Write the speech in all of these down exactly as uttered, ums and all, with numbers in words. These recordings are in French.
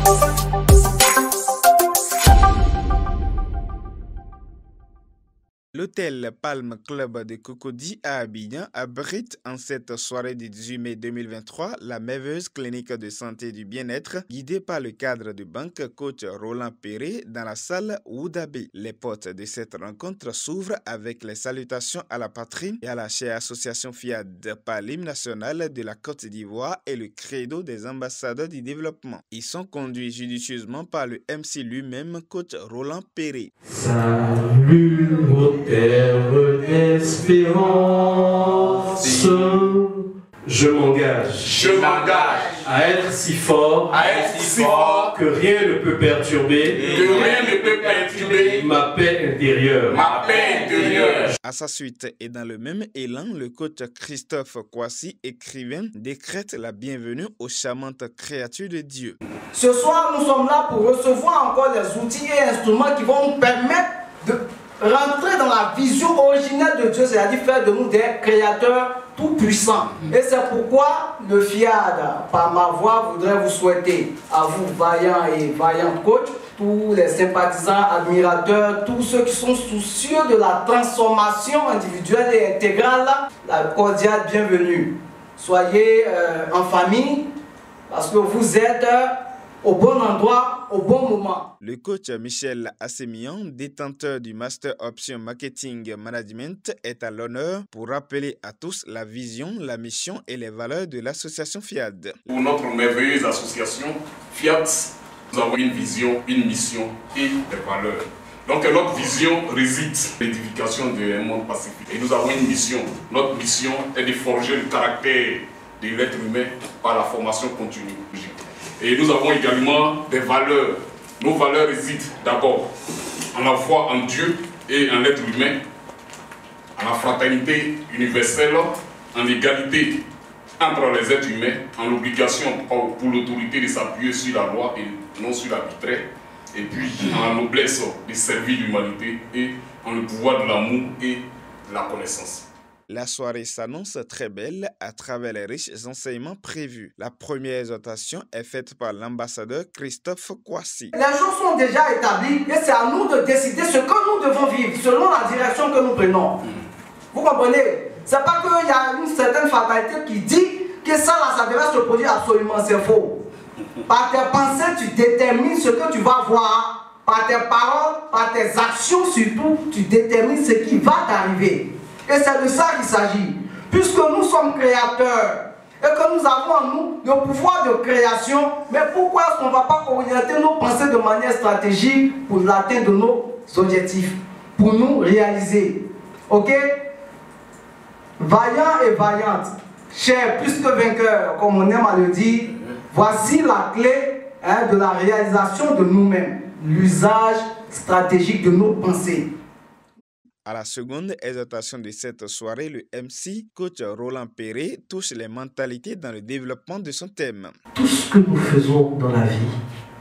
L'hôtel Palm Club de Cocody à Abidjan abrite en cette soirée du dix-huit mai deux mille vingt-trois la merveilleuse clinique de santé et du bien-être guidée par le cadre de banque coach Roland Perret dans la salle Woudabe. Les portes de cette rencontre s'ouvrent avec les salutations à la patrie et à la chère association FIAD par l'hymne national de la Côte d'Ivoire et le credo des ambassadeurs du développement. Ils sont conduits judicieusement par le M C lui-même, coach Roland Perret. Salut terre d'espérance, je m'engage, je m'engage à être si fort, à être si fort que rien ne peut perturber, que rien ne peut perturber ma paix intérieure, ma paix intérieure. À sa suite et dans le même élan, le coach Christophe Kwasi, écrivain, décrète la bienvenue aux charmantes créatures de Dieu. Ce soir, nous sommes là pour recevoir encore les outils et instruments qui vont nous permettre de rentrer dans la vision originelle de Dieu, c'est-à-dire faire de nous des créateurs tout-puissants. Et c'est pourquoi le FIAD, par ma voix, voudrait vous souhaiter, à vous, vaillants et vaillantes coachs, tous les sympathisants, admirateurs, tous ceux qui sont soucieux de la transformation individuelle et intégrale, la cordiale bienvenue. Soyez euh, en famille, parce que vous êtes euh, au bon endroit, au bon moment. Le coach Michel Assemian, détenteur du Master Option Marketing Management, est à l'honneur pour rappeler à tous la vision, la mission et les valeurs de l'association FIAD. Pour notre merveilleuse association FIAD, nous avons une vision, une mission et des valeurs. Donc notre vision réside dans l'édification d'un monde pacifique. Et nous avons une mission. Notre mission est de forger le caractère de l'être humain par la formation continue. Et nous avons également des valeurs. Nos valeurs résident d'abord en la foi en Dieu et en l'être humain, en la fraternité universelle, en l'égalité entre les êtres humains, en l'obligation pour l'autorité de s'appuyer sur la loi et non sur l'arbitraire, et puis en la noblesse de servir l'humanité et en le pouvoir de l'amour et de la connaissance. La soirée s'annonce très belle à travers les riches enseignements prévus. La première exhortation est faite par l'ambassadeur Christophe Kwasi. Les choses sont déjà établies et c'est à nous de décider ce que nous devons vivre selon la direction que nous prenons. Vous comprenez? C'est pas qu'il y a une certaine fatalité qui dit que ça là, ça devrait se produire absolument, c'est faux. Par tes pensées, tu détermines ce que tu vas voir. Par tes paroles, par tes actions surtout, tu détermines ce qui va t'arriver. Et c'est de ça qu'il s'agit. Puisque nous sommes créateurs et que nous avons en nous le pouvoir de création, mais pourquoi est-ce qu'on ne va pas orienter nos pensées de manière stratégique pour l'atteinte de nos objectifs, pour nous réaliser? Ok? Vaillants et vaillantes, chers plus que vainqueurs, comme on aime à le dire, voici la clé hein, de la réalisation de nous-mêmes, l'usage stratégique de nos pensées. À la seconde exhortation de cette soirée, le M C, coach Roland Perret, touche les mentalités dans le développement de son thème. Tout ce que nous faisons dans la vie,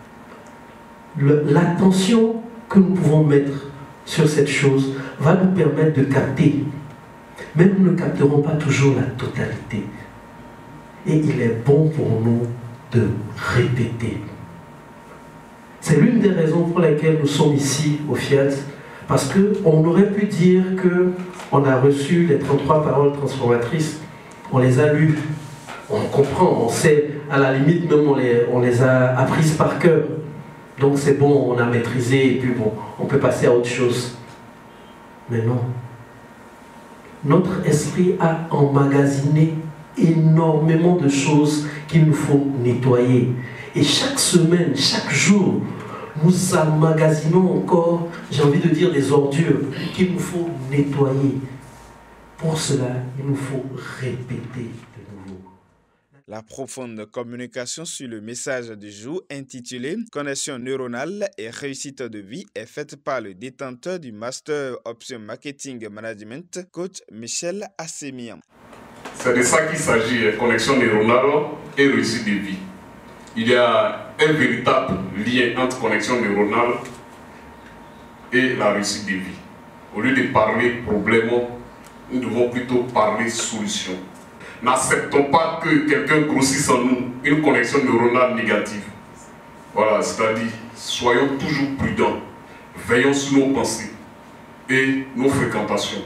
l'attention que nous pouvons mettre sur cette chose va nous permettre de capter. Mais nous ne capterons pas toujours la totalité. Et il est bon pour nous de répéter. C'est l'une des raisons pour lesquelles nous sommes ici au FIAD. Parce qu'on aurait pu dire qu'on a reçu les trente-trois paroles transformatrices, on les a lues, on comprend, on sait, à la limite même on les, on les a apprises par cœur. Donc c'est bon, on a maîtrisé et puis bon, on peut passer à autre chose. Mais non. Notre esprit a emmagasiné énormément de choses qu'il nous faut nettoyer. Et chaque semaine, chaque jour, nous emmagasinons encore, j'ai envie de dire, des ordures qu'il nous faut nettoyer. Pour cela, il nous faut répéter de nouveau. La profonde communication sur le message du jour intitulé « Connexion neuronale et réussite de vie » est faite par le détenteur du Master Option Marketing Management, coach Michel Assemian. C'est de ça qu'il s'agit, connexion neuronale et réussite de vie. Il y a un véritable lien entre connexion neuronale et la réussite de vie. Au lieu de parler problème, nous devons plutôt parler solution. N'acceptons pas que quelqu'un grossisse en nous une connexion neuronale négative. Voilà, c'est-à-dire, soyons toujours prudents, veillons sur nos pensées et nos fréquentations.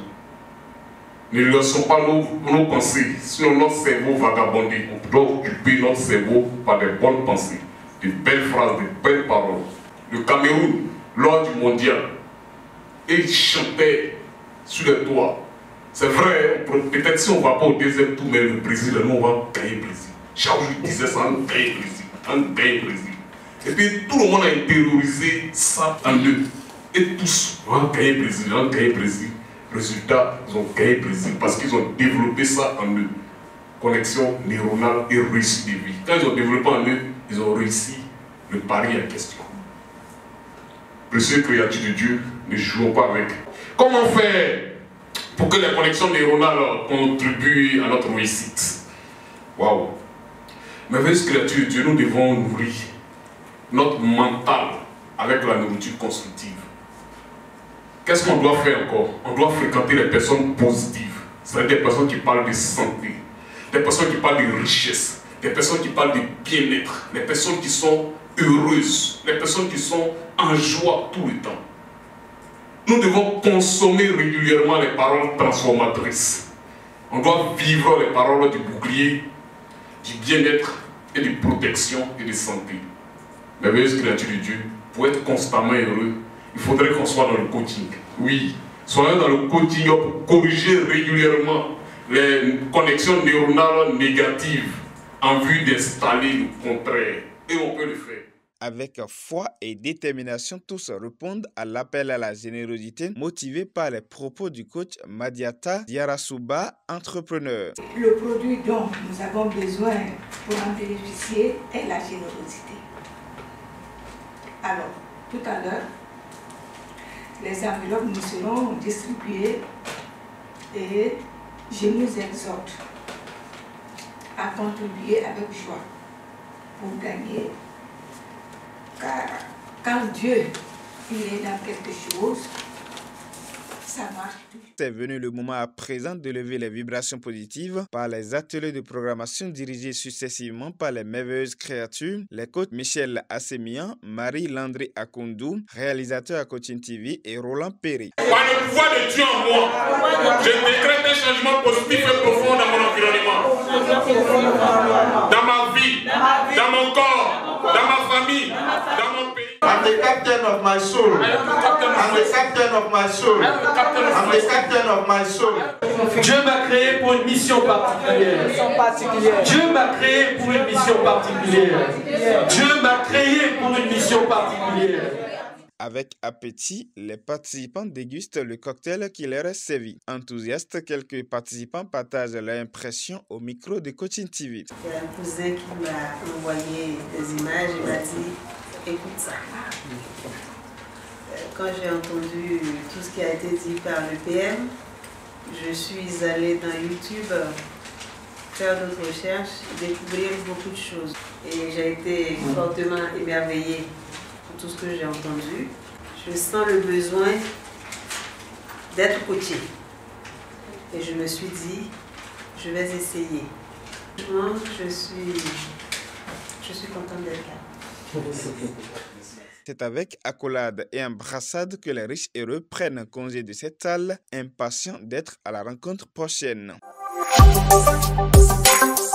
Ne laissons pas nos, nos pensées, sinon notre cerveau vagabonder. On doit occuper notre cerveau par des bonnes pensées, de belles phrases, de belles paroles. Le Cameroun, lors du mondial, il chantait sur les toits. C'est vrai, peut-être si on ne va pas au deuxième tour, mais le Brésil, nous on va gagner le Brésil. Chaque jour, il disait ça, on gagne le Brésil, on gagne le Brésil. Et puis tout le monde a intériorisé ça en eux. Et tous, on va gagner le Brésil, on va gagner le Brésil. Résultat, ils ont gagné le Brésil parce qu'ils ont développé ça en eux. Connexion neuronale et réussite de vie. Quand ils ont développé en eux, ils ont réussi le pari en question. Précieuses créatures de Dieu, ne jouons pas avec. Comment faire pour que les connexions neuronales contribuent à notre réussite? Waouh! Merveilleuse créature de Dieu, nous devons nourrir notre mental avec la nourriture constructive. Qu'est-ce qu'on doit faire encore? On doit fréquenter les personnes positives, c'est-à-dire des personnes qui parlent de santé, des personnes qui parlent de richesse, des personnes qui parlent de bien-être, des personnes qui sont heureuses, des personnes qui sont en joie tout le temps. Nous devons consommer régulièrement les paroles transformatrices. On doit vivre les paroles du bouclier, du bien-être et de protection et de santé. Merveilleuse créature de Dieu, pour être constamment heureux, il faudrait qu'on soit dans le coaching. Oui, soyons dans le coaching pour corriger régulièrement les connexions neuronales négatives en vue d'installer le contraire. Et on peut le faire. Avec foi et détermination, tous répondent à l'appel à la générosité motivé par les propos du coach Madiata Diarasuba, entrepreneur. Le produit dont nous avons besoin pour en bénéficier est la générosité. Alors, tout à l'heure, les enveloppes nous seront distribuées et je nous exhorte à contribuer avec joie pour gagner. Car quand Dieu il est dans quelque chose, ça marche toujours. C'est venu le moment à présent de lever les vibrations positives par les ateliers de programmation dirigés successivement par les merveilleuses créatures, les coachs Michel Assemian, Marie Landry Akoundou, réalisateur à Coaching T V et Roland Perry. Par le pouvoir de Dieu en moi, je décrète un changement positif et profond dans mon environnement, dans ma vie, dans mon corps, dans ma famille, dans mon pays. I'm the captain of my soul. I'm the captain of my soul. I'm the captain of my soul. Dieu m'a créé pour une mission particulière. Dieu m'a créé pour une mission particulière. Dieu m'a créé pour une mission particulière. Avec appétit, les participants dégustent le cocktail qui leur est servi. Enthousiastes, quelques participants partagent leur impression au micro de Coaching T V. Il y a un cousin qui m'a envoyé des images, il m'a dit écoute ça. Quand j'ai entendu tout ce qui a été dit par le P M, je suis allée dans YouTube faire d'autres recherches, découvrir beaucoup de choses. Et j'ai été fortement émerveillée pour tout ce que j'ai entendu. Je sens le besoin d'être coachée. Et je me suis dit, je vais essayer. Moi, je suis, je suis contente d'être là. C'est avec accolade et embrassade que les riches heureux prennent congé de cette salle, impatients d'être à la rencontre prochaine.